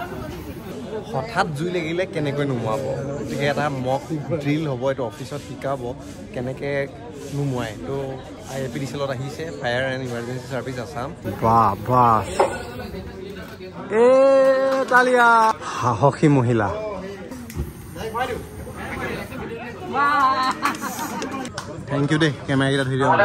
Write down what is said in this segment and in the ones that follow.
হঠাৎ জুই লাগিলে কেনেকৈ নুমুৱাব গতিকে এটা মক ড্ৰিল হ'ব এইটো অফিচত শিকাব কেনেকৈ নুমুৱাই তো IAPDCL আহিছে fire and emergency services Assam বাহ তালিয়া সাহসী মহিলা থেংক ইউ দেই কেমেৰাকেইটা ধৰি দিয়ক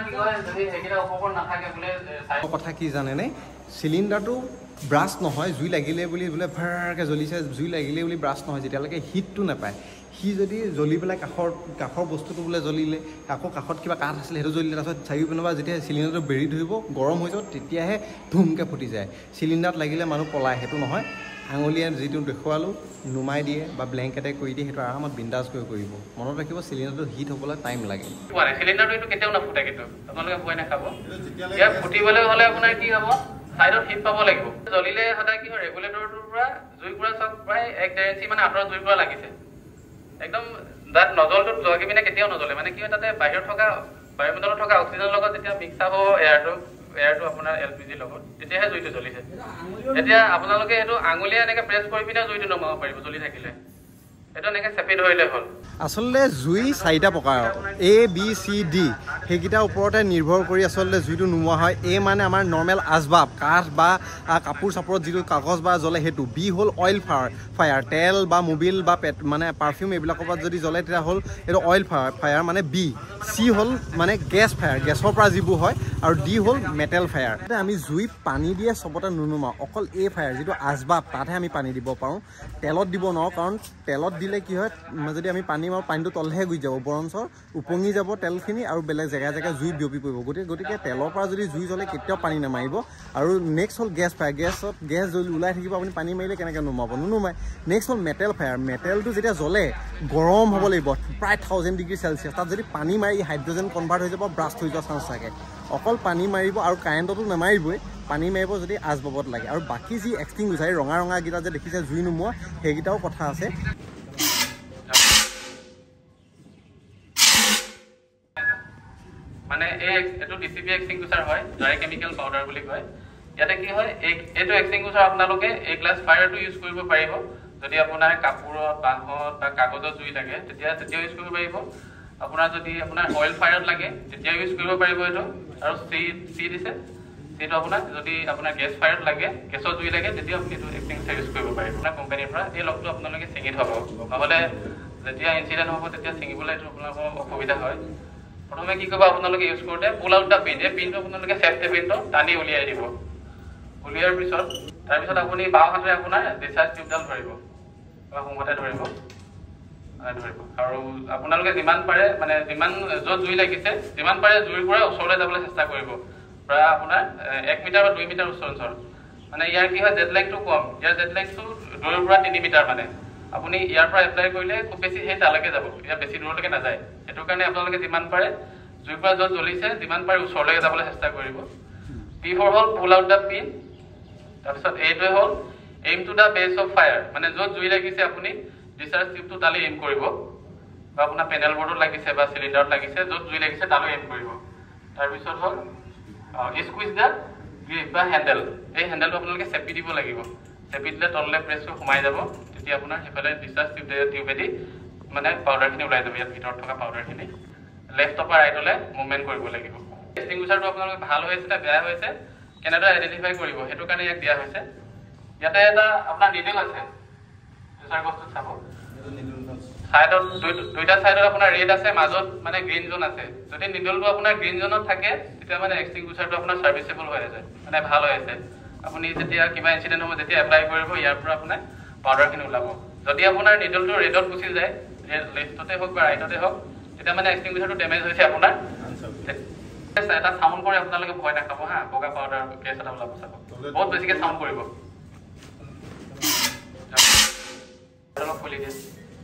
কথা কি জানেনে চিলিণ্ডাৰটো ব্ৰাছ নহয় জুই লাগিলে বুলি বোলে ভাৰকৈ জ্বলিছে জুই লাগিলে বুলি ব্ৰাছ নহয় যেতিয়ালৈকে হিটটো নাপায় সি যদি জ্বলি পেলাই কাষৰ বস্তুটো বোলে জ্বলিলে আকৌ কাষত কিবা কাঠ আছিলে সেইটো জ্বলিলে তাৰপিছত চাৰি পিনৰ পৰা যেতিয়া চিলিণ্ডাৰটো বেৰি ধৰিব গৰম হৈ যাব তেতিয়াহে ধুমকৈ ফুটি যায় চিলিণ্ডাৰত লাগিলে মানুহ পলায় সেইটো নহয় আঙুলিয়ে যিটো দেখুৱালোঁ নুমাই দিয়ে বা ব্লেংকেটে কৰি দিয়ে সেইটো আৰামত বিন্দাজ কৰি কৰিব মনত ৰাখিব চিলিণ্ডাৰটো হিট হ'বলৈ টাইম লাগে চিলিণ্ডাৰটো এইটো কেতিয়াও নাফুটে কিন্তু আপোনালোকে ভয় নাখাব ইয়াত ফুটিবলৈ হ'লে আপোনাৰ কি হ'ব সাইডত হিট পাব লাগিব জ্বলিলে সদায় কি হয় ৰেগুলেটৰটোৰ পৰা জুই পুৰা চব প্ৰায় 1.5 ইঞ্চি মানে আঁতৰত জুই পুৰা লাগিছে একদম তাত নজলটোত জগি পিনে কেতিয়াও নজ্বলে মানে কি হয় তাতে বাহিৰত থকা বায়ুমণ্ডলত থকা অক্সিজেনৰ লগত যেতিয়া মিক্স আপ হ'ব এয়াৰটো আপোনাৰ LPG লগত তেতিয়াহে জুইটো জ্বলিছে এতিয়া আপোনালোকে এইটো আঙুলিয়ে এনেকৈ প্ৰেছ কৰি পিনে জুইটো নমাব পাৰিব জ্বলি থাকিলে এইটো এনেকৈ চেপি ধৰিলে হ'ল আচলতে জুই 4টা প্ৰকাৰৰ A B C D সেইকেইটাৰ ওপৰতে নিৰ্ভৰ কৰি আচলতে জুইটো নুমুৱা হয় A মানে আমাৰ নৰ্মেল আচবাব কাঠ বা কাপোৰ চাপোৰত যিটো কাগজ বা জ্বলে সেইটো B হ'ল অইল ফায়াৰ তেল বা মোবিল বা মানে পাৰফিউম এইবিলাকৰ পৰা যদি জ্বলে তেতিয়া হ'ল এইটো অইল ফায়াৰ মানে B C হ'ল মানে গেছ ফায়াৰ গেছৰ পৰা যিবোৰ হয় আৰু D হ'ল মেটেল ফায়াৰ আমি জুই পানী দিয়ে চবতে নুনুমাওঁ অকল A ফায়াৰ যিটো আচবাব তাতহে আমি পানী দিব পাৰোঁ তেলত দিব নোৱাৰোঁ কাৰণ তেলত দিলে কি হয় যদি আমি পানী মাৰোঁ পানীটো তলহে গুচি যাব বৰঞ্চ উপঙি যাব তেলখিনি আৰু বেলেগ জেগাই জুই বিয়পি পৰিব গতিকে তেলৰ পৰা যদি জুই জ্বলে কেতিয়াও পানী নামাৰিব আৰু নেক্সট হ'ল গেছ ফায়াৰ গেছ জ্বলি ওলাই থাকিব আপুনি পানী মাৰিলে কেনেকৈ নুমায় নেক্সট হ'ল মেটেল ফায়াৰ মেটেলটো যেতিয়া জ্বলে গৰম হ'ব লাগিব প্ৰায় 1000 ডিগ্ৰী চেলচিয়াছ তাত যদি পানী মাৰি হাইড্ৰজেন কনভাৰ্ট হৈ যাব ব্ৰাষ্ট হৈ যোৱাৰ চান্স থাকে অকল পানী মাৰিব আৰু কাৰেণ্টতো নামাৰিবই পানী মাৰিব যদি আচবাবত লাগে আৰু বাকী যি এক্সটিংগুইচাৰ ৰঙাকেইটা যে দেখিছে জুই নুমুৱা সেইকেইটাও কথা আছে মানে এইটো DCP এক্সটিংগুইচাৰ হয় ড্ৰাই কেমিকেল পাউডাৰ বুলি কয় ইয়াতে কি হয় এইটো এক্সটিংগুইচাৰ আপোনালোকে এই গ্লাছ ফায়াৰটো ইউজ কৰিব পাৰিব যদি আপোনাৰ কাপোৰত বাঁহত বা কাগজত জুই লাগে তেতিয়াও ইউজ কৰিব পাৰিব আপোনাৰ যদি আপোনাৰ অইল ফায়াৰত লাগে তেতিয়াও ইউজ কৰিব পাৰিব এইটো আৰু চি দিছে সেইটো আপোনাৰ যদি আপোনাৰ গেছ ফায়াৰত লাগে গেছত জুই লাগে তেতিয়াও আপুনি এইটো এক্সটিংগুইচাৰ ইউজ কৰিব পাৰিব আপোনাৰ কোম্পানীৰ পৰা এই লগটো আপোনালোকে ছিঙি থ'ব নহ'লে যেতিয়া ইনচিডেণ্ট হ'ব তেতিয়া ছিঙিবলৈ এইটো আপোনালোকৰ অসুবিধা হয় প্ৰথমে কি কৰিব আপোনালোকে ইউজ কৰোঁতে পুল আউট দা পিন এই পিনটো আপোনালোকে চেফটি পিনটো টানি উলিয়াই দিব উলিয়াৰ পিছত তাৰপিছত আপুনি বাওঁ হাতেৰে আপোনাৰ ডিচাৰ্জ টিউবডাল ধৰিব বা সোঁহাতে ধৰিব আৰু আপোনালোকে যিমান পাৰে মানে যিমান য'ত জুই লাগিছে যিমান পাৰে জুইৰ পৰা ওচৰলৈ যাবলৈ চেষ্টা কৰিব প্ৰায় আপোনাৰ 1 মিটাৰ বা 2 মিটাৰ ওচৰ মানে ইয়াৰ কি হয় ডেডলাইনটো কম ইয়াৰ ডেডলাইনটো 2 পৰা 3 মিটাৰ মানে আপুনি ইয়াৰ পৰা এপ্লাই কৰিলে খুব বেছি সেই তালৈকে যাব ইয়াৰ বেছি দূৰলৈকে নাযায় সেইটো কাৰণে আপোনালোকে যিমান পাৰে জুইৰ পৰা য'ত জ্বলিছে যিমান পাৰে ওচৰলৈকে যাবলৈ চেষ্টা কৰিব P4 হ'ল পুল আউট দা পিন তাৰপিছত এইটোৱে হ'ল এইম টু দা বেছ অফ ফায়াৰ মানে য'ত জুই লাগিছে আপুনি ডিচাৰ্জ টিউবটো তালৈ এইম কৰিব বা আপোনাৰ পেনেল বৰ্ডত লাগিছে বা চিলিণ্ডাৰত লাগিছে য'ত জুই লাগিছে তালৈ এইম কৰিব তাৰপিছত হ'ল স্কুইজ দা গ্ৰিপ বা হেণ্ডেল এই হেণ্ডেলটো আপোনালোকে চেপি দিব লাগিব চেপি দিলে তললৈ প্ৰেছটো সোমাই যাব তেতিয়া আপোনাৰ সেইফালে ডিচাৰ্জ টিউবেদি মানে পাউডাৰখিনি ওলাই যাব ইয়াত ভিতৰত থকা পাউডাৰখিনি লেফ্টৰ পৰা ৰাইটলৈ মুভমেণ্ট কৰিব লাগিব এক্সটিংগুইচাৰটো আপোনালোকে ভাল হৈছে নে বেয়া হৈছে কেনেদৰে আইডেণ্টিফাই কৰিব সেইটো কাৰণে ইয়াক দিয়া হৈছে ইয়াতে এটা আপোনাৰ নিডল আছে জুচাৰ বস্তুত চাব সাইডত দুইটা সাইডত আপোনাৰ ৰেড আছে মাজত মানে গ্ৰীণ জোন আছে যদি নিডলটো আপোনাৰ গ্ৰীণ জোনত থাকে তেতিয়া মানে এক্সটিংগুইচাৰটো আপোনাৰ সাৰ্ভিসেবল হৈ আছে মানে ভাল হৈ আছে আপুনি যেতিয়া কিবা ইনসিডেন্ট হ'ব যেতিয়া এপ্লাই কৰিব ইয়াৰ পৰা আপোনাৰ পাউডাৰখিনি ওলাব যদি আপোনাৰ নিডলটো ৰেডত গুচি যায় লেফ্টতে হওক বা ৰাইটতে হওক তেতিয়া মানে এক্সটিংগুইচাৰটো ডেমেজ হৈছে আপোনাৰ এটা সাউন্ড কৰে আপোনালোকে ভয় নাখাব হা বগা পাউডাৰ গেছ এটা ওলাব চাব বহুত বেছিকে সাউন্ড কৰিব অলপ খুলি দিয়ে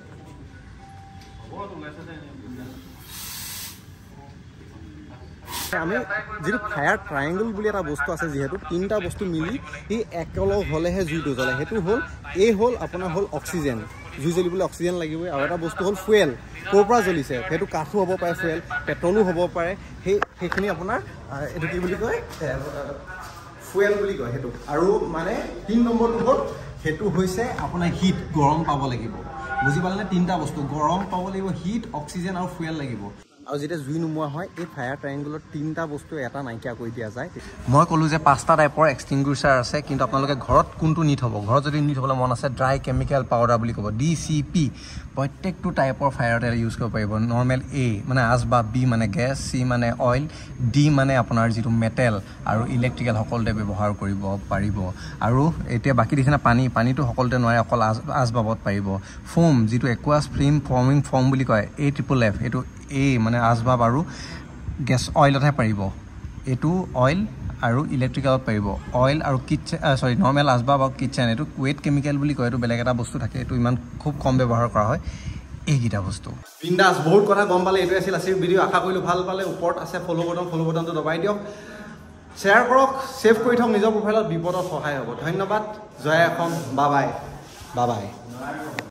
আমি যিটো ফায়াৰ ট্ৰাইংগল বুলি এটা বস্তু আছে যিহেতু 3টা বস্তু মিলি এই একেলগ হ'লেহে জুইটো জ্বলে সেইটো হ'ল হ'ল আপোনাৰ হ'ল অক্সিজেন জুই জ্বলিবলৈ অক্সিজেন লাগিবই আৰু এটা বস্তু হ'ল ফুৱেল ক'ৰ পৰা জ্বলিছে সেইটো কাঠো হ'ব পাৰে ফুৱেল পেট্ৰলো হ'ব পাৰে সেইখিনি আপোনাৰ এইটো কি বুলি কয় ফুৱেল বুলি কয় সেইটো আৰু মানে 3 নম্বৰটো হ'ল সেইটো হৈছে আপোনাৰ হিট গৰম পাব লাগিব বুজি পালেনে তিনিটা বস্তু গৰম পাব লাগিব হিট অক্সিজেন আৰু ফুয়েল লাগিব আৰু যেতিয়া জুই নুমুৱা হয় এই ফায়াৰ ট্ৰায়েংগলত তিনিটা বস্তু এটা নাইকিয়া কৰি দিয়া যায় মই ক'লোঁ যে 5টা টাইপৰ এক্সটিংগুইচাৰ আছে কিন্তু আপোনালোকে ঘৰত কোনটো নি থ'ব ঘৰত যদি নি থ'বলৈ মন আছে ড্ৰাই কেমিকেল পাউডাৰ বুলি ক'ব DCP প্ৰত্যেকটো টাইপৰ ফায়াৰতে ইউজ কৰিব পাৰিব নৰ্মেল A মানে আচবাব B মানে গেছ C মানে অইল D মানে আপোনাৰ যিটো মেটেল আৰু ইলেক্ট্ৰিকেল সকলোতে ব্যৱহাৰ কৰিব পাৰিব আৰু এতিয়া বাকী দিছে না পানীটো সকলোতে নোৱাৰে অকল আচবাবত পাৰিব ফোম যিটো একুৱাছ ফিল্ম ফৰ্মিং ফৰ্ম বুলি কয় AFFF এইটো A মানে আচবাব আৰু গেছ অইলতহে পাৰিব এইটো অইল আৰু ইলেক্ট্ৰিকেলত পাৰিব অইল আৰু কিটচেন নৰ্মেল আচবাব আৰু কিটচেন এইটো ৱেট কেমিকেল বুলি কয় এইটো বেলেগ এটা বস্তু থাকে এইটো ইমান খুব কম ব্যৱহাৰ কৰা হয় এইকেইটা বস্তু বিন্দাস বহুত কথা গম পালে এইটো আছিল আজিৰ ভিডিঅ' আশা কৰিলোঁ ভাল পালে ওপৰত আছে ফ'ল' বটনটো দবাই দিয়ক শ্বেয়াৰ কৰক ছেভ কৰি থওক নিজৰ প্ৰফাইলত বিপদত সহায় হ'ব ধন্যবাদ জয় অসম বাই বাই